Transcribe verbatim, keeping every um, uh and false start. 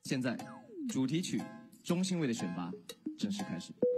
现在，主题曲《中心位》的选拔正式开始。